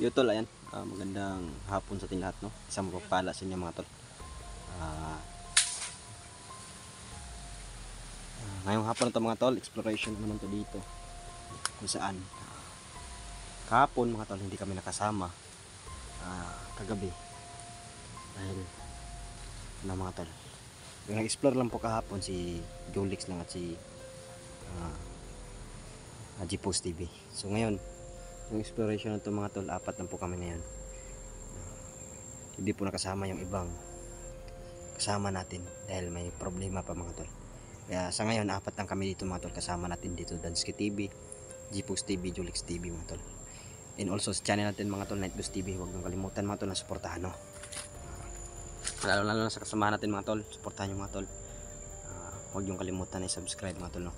Yutol, ayan. Magandang hapon sa ating lahat, no? Isang mapagpala sa inyo mga tol. Ngayong hapon na to mga tol, exploration naman to dito. Kung saan kahapon mga tol, hindi kami nakasama kagabi. Dahil na mga tol, yung nag-explore lang po kahapon si Jolix lang at si Gpost TV. So ngayon, yung exploration na to mga tol, 4 lang po kami ngayon. Hindi po nakasama yung ibang kasama natin dahil may problema pa mga tol. Kaya sa ngayon 4 lang kami dito mga tol, kasama natin dito Dansky TV, Gpost TV, Jolix TV mga tol. And also sa channel natin mga tol, Nightbus TV. Huwag nang kalimutan mga tol na suportahan, no? Lalo na sa kasamahan natin mga tol, suportahan nyo mga tol. Huwag nyo kalimutan na i-subscribe mga tol, no?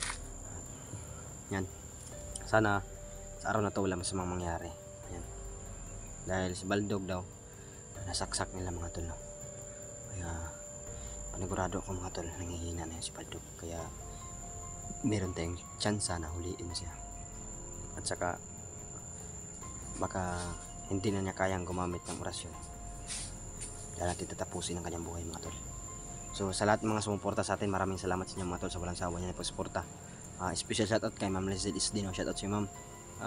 Yan, sana sa araw na to wala masamang mangyari. Yan. Dahil si Baldog daw nasaksak nila mga tol, no? Kaya panigurado ako mga tol, nangihina na yun si Baldog. Kaya meron tayong chance na huliin na siya. At saka baka hindi na niya kayang gumamit ng orasyon dahil natin tatapusin ang kanyang buhay mga tol. So sa lahat ng mga sumuporta sa atin, maraming salamat sa inyo mga tol sa walang sawa niya na pagsuporta. Special shoutout kay Ma'am Lizelle Isdino, shoutout si Ma'am,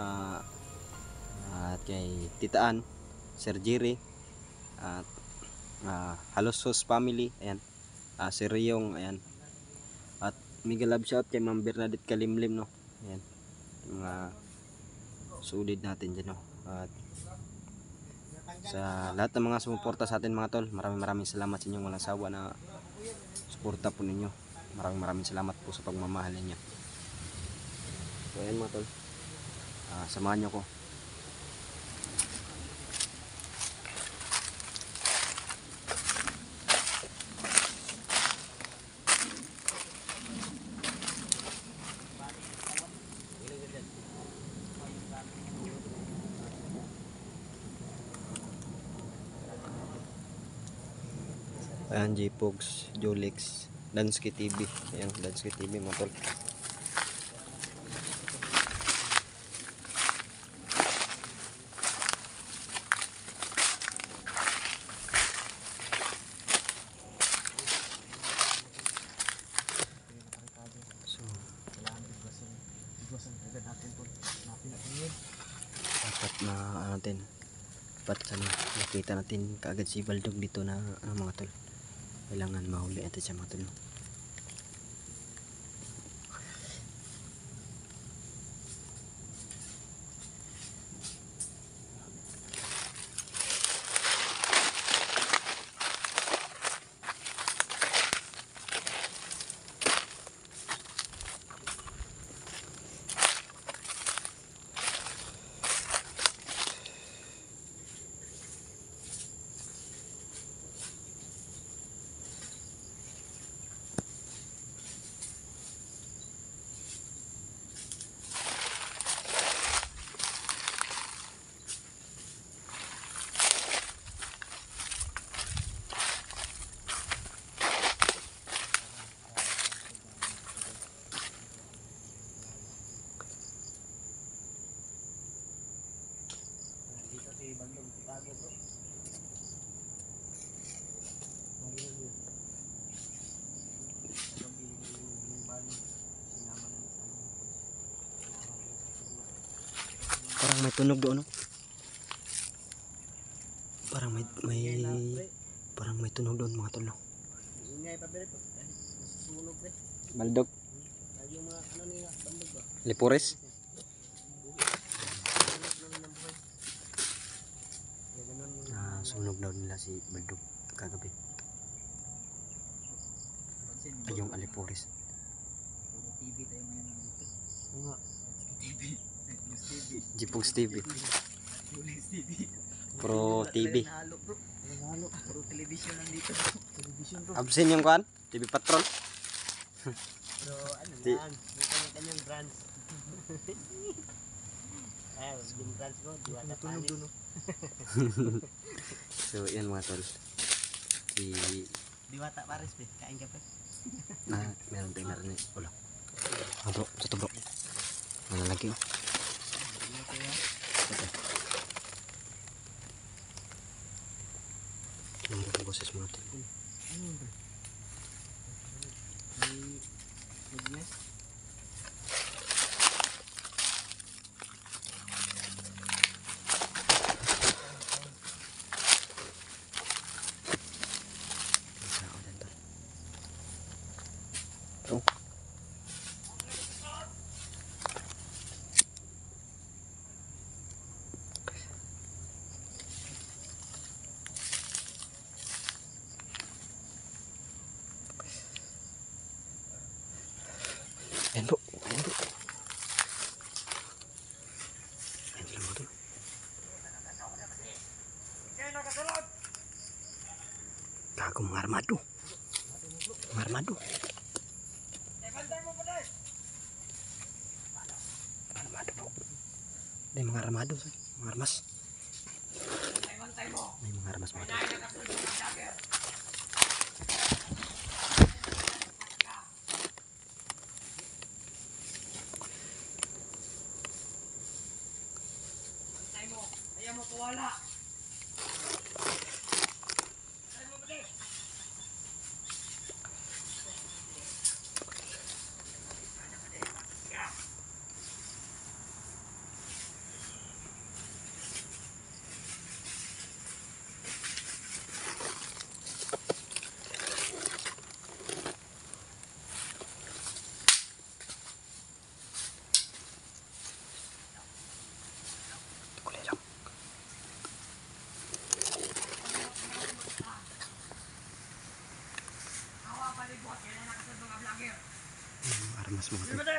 at kay Titaan, Sir Jerry, at Halosos family, ayan, si Riyong, ayan, at Miguel Love, shoutout kay Ma'am Bernadette Kalimlim, no? Ayan, mga sulit natin dyan, no? At sa lahat ng mga sumuporta sa atin mga tol, maraming salamat sa inyong walang sawa na suporta po ninyo. Maraming salamat po sa pagmamahal ninyo. So ayan mga tol, samahan nyo ko. Ayan, Gpost, Jolix, Dansky TV. Ayan, Dansky TV mga tol. Dapat na natin, dapat sana nakita natin kaagad si Baldog dito na mga tol. Kailangan mahuli natin siya mga tol. Parang may tunog doon, no? Parang may tunog doon mga tol, no? Baldog. Lipores. Sunog daw nila si Baldog kagabi. Ay, yung Alipores. Puro TV tayo ngayon dito. Oo nga. TV. Gpost TV. Jolix TV. Pro TV. Halo bro. Halo. Puro television nandito. Television bro. Absent yung kuan? TV Patrol. So ano lang. May kanyang brands. Yung brands ko. Diwata Panis. So yan mga tol. Si Diwata Paris be. Kain ka pa. meron tayong narinig. Wala. Bro, ito bro. Malalagi, oh. boses mga tol. Ano ba? May goodness. Tao din tol. Oh. Ayan po. Ayan po. Ayan sila mga tol. Gago mga armado. Mga armado. Armado po. May mga armado. Mga armas. May mga armas mga tol. Ayaw mo kuwala. Kulay lang. Mga armas mga tol.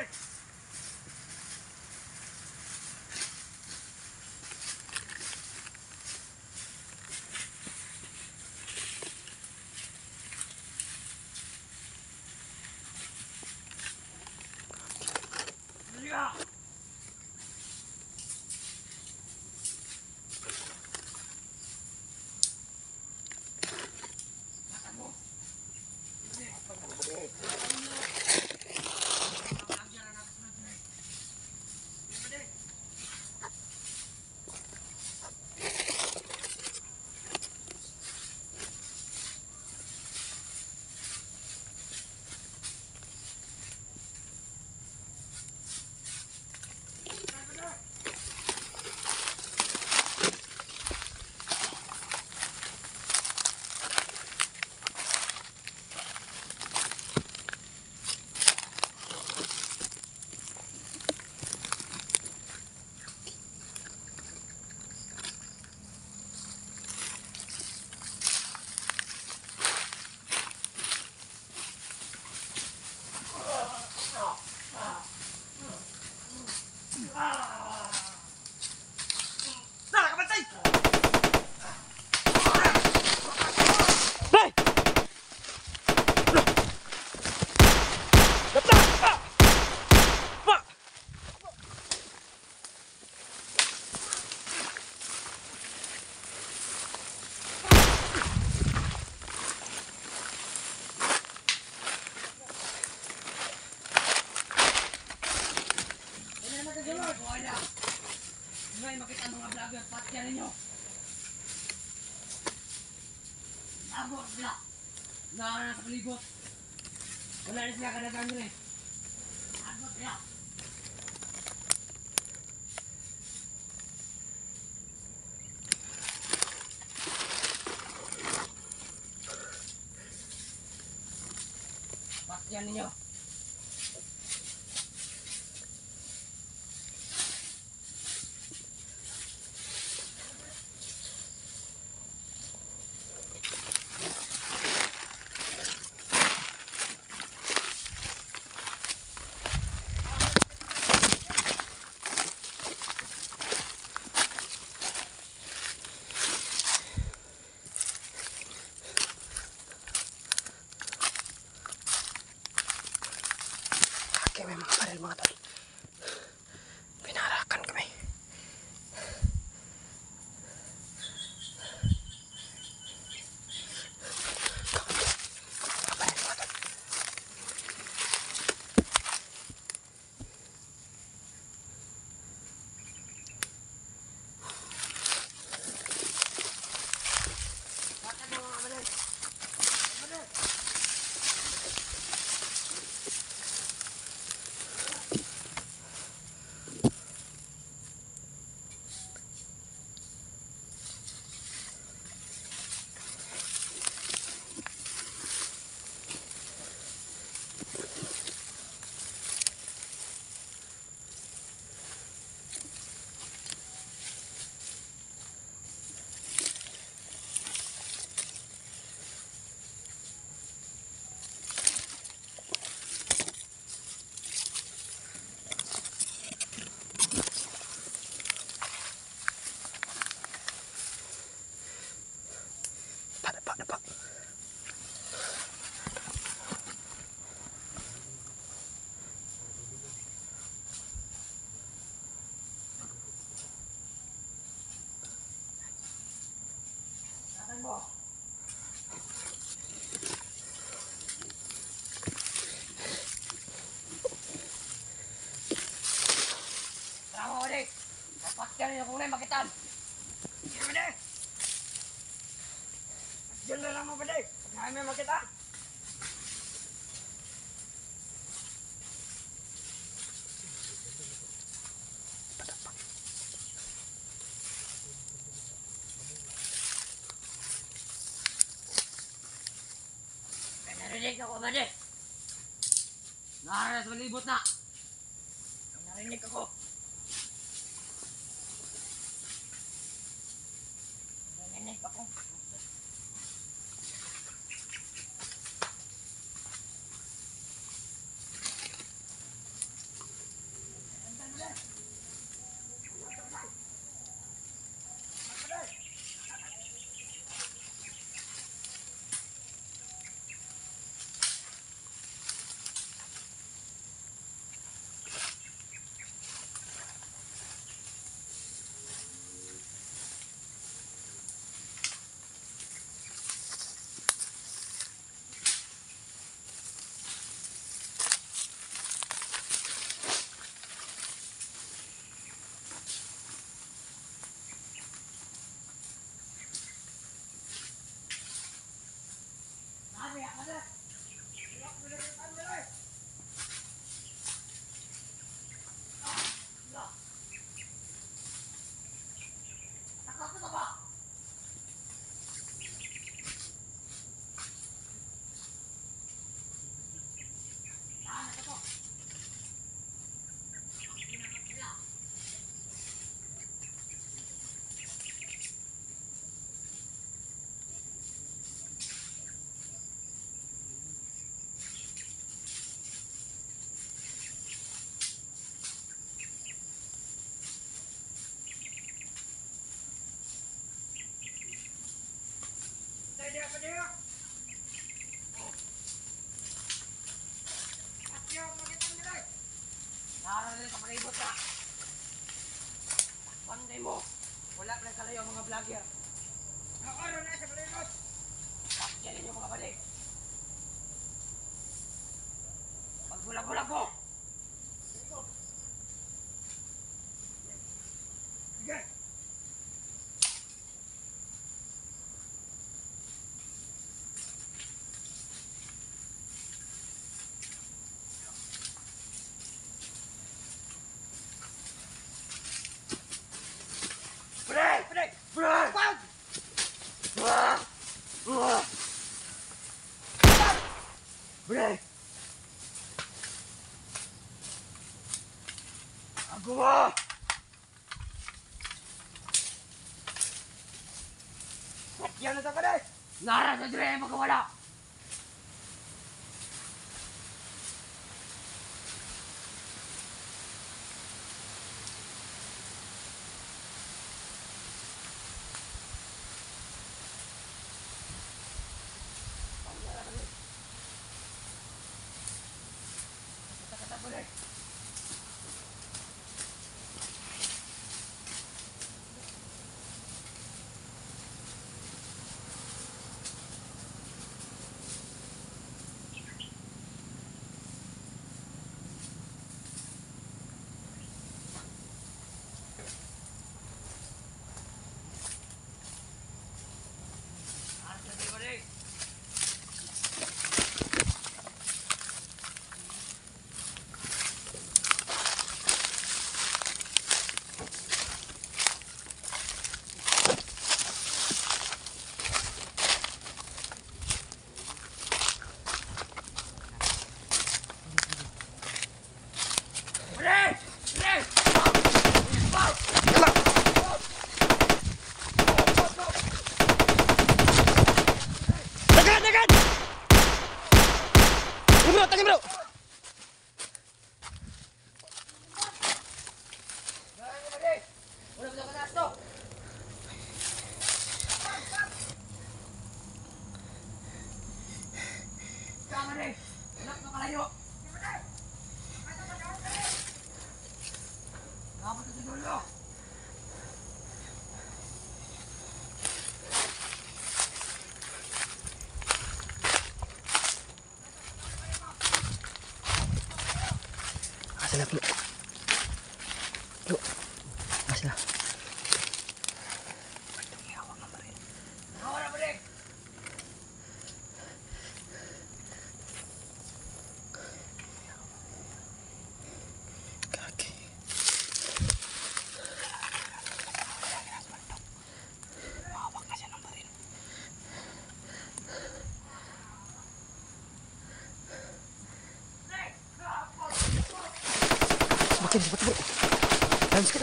Makita ang mga vlogger, patya ninyo. Abot sila. Nakakana sa palibot. Wala rin sila kadagang nyo eh. Abot sila. Patya ninyo. Tara mo, Bade. Kapatyan niyo kung na yung makitan. Sige, Bade. Diyan na lang mo, Bade. Pagkain mo yung makita. Narinig ako, Bade. Nararas malibot na. Narinig ako. Narinig ako. Nararas sa palibot na. Panday mo. Wala na kalayo mga vlogger. Nakaroon na sa palibot. Pakyan ninyo mga balik. Pagbulag-bulag mo. Sige. Break! Break! Break! Wag! Break! Ako mo! Yan na sa kanay! Nara sa dire magkawala!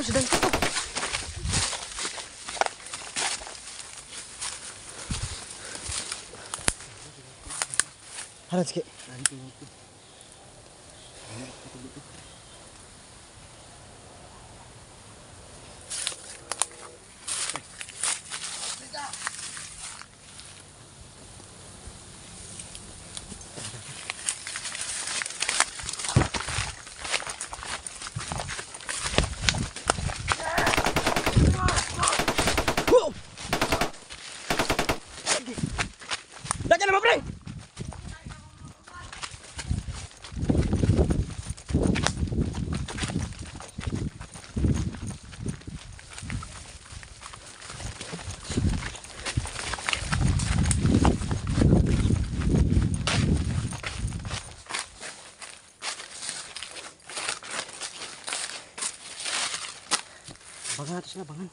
sedang tutup. Harus ke. Jangan nama pre. Bangan atas na bangan.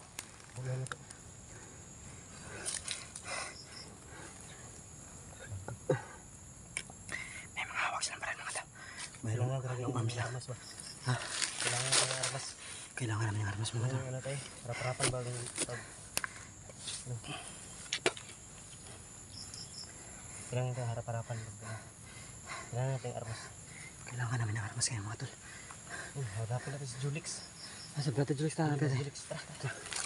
May mga hawak silang baril mga tao. Mayroon umam sila. Ha? Kailangan ng armas. Kailangan namin ng armas mga tao. Ano tayo? Harap-harapan bago kailangan tayo harap-harapan. Kailangan natin yung armas. Kailangan namin ng armas kaya mga tol. Harapan natin si Julix. Nasa Brother Jules tayo. Julix, tara.